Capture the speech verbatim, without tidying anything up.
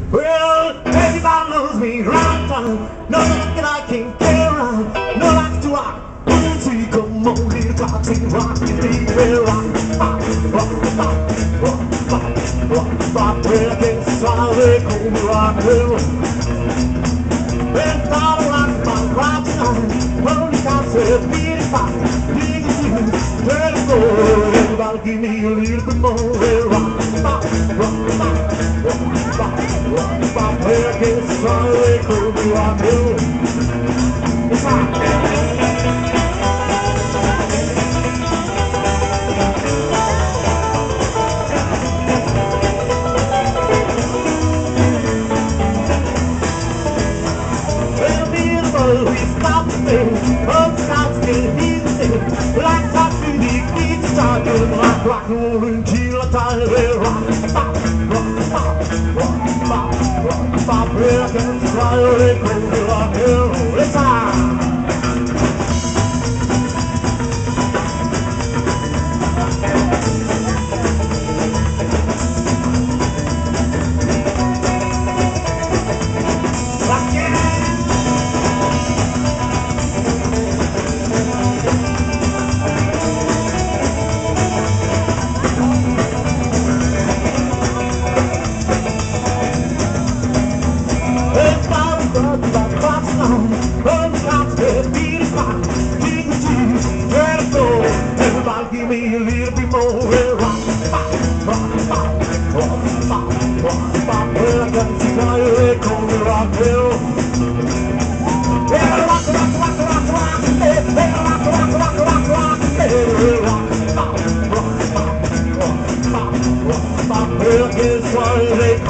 Well, everybody knows me right down. No like that I can't get around. No like to rock. So you come on, little clock, sing rock and me, well, rock, rock, rock, rock, rock, rock, rock, rock. Well, I can't swallow it, cold rock, well. Well, thought I rock my rock tonight. Well, you can't say it, really fine. Big as you, let it go. Everybody give me a little bit more, well, rock, rock, rock, rock, rock, rock, rock, rock. Well, I can't swallow it, cold rock, well. It's hot. We stop the thing, both sides can hear the thing. Like top to the beat, start doing rock, rock and roll until I tell you rock, pop, rock, pop, rock, pop, rock, pop. Well, I can't try to go rock and roll. It's time. Give me a little bit more, well, rock, pop, rock, pop, rock, pop, rock, pop. Well, I got to try to echo the rock, well. Well, rock, rock, rock, rock, rock, well, rock, rock, rock, rock, rock, well, rock, pop, rock, pop, rock, pop, rock, pop. Well, I got to try to echo